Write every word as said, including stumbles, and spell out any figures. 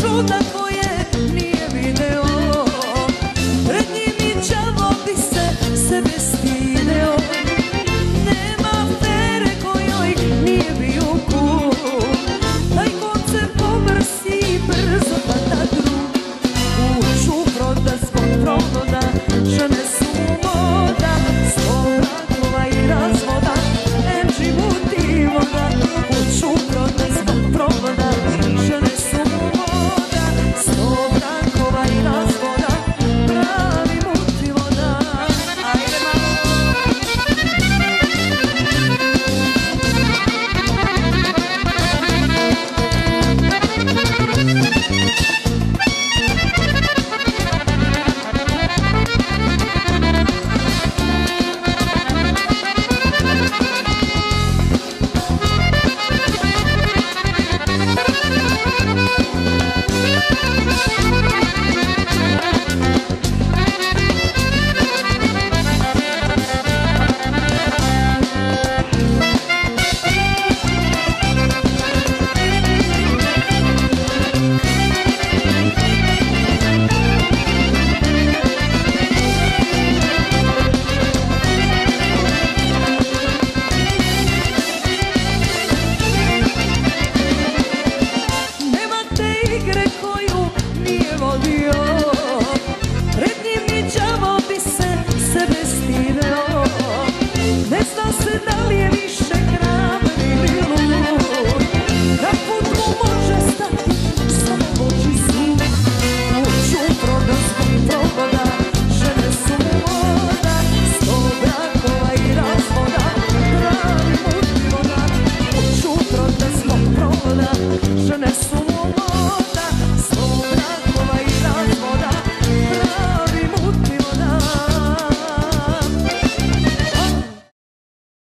čuda koje nije video. Pred njim i đavo bi se sebe stideo. Nema afere kojoj nije bio kum. Taj koncept pomrsi brzo pa da drug. Kuću proda zbog provoda, žene su moda. Sto brakova i razvoda, em život i voda. Kuću proda zbog provoda, žene su moda. Sto brakova i razvoda, pravi mut i voda. Ajde malo.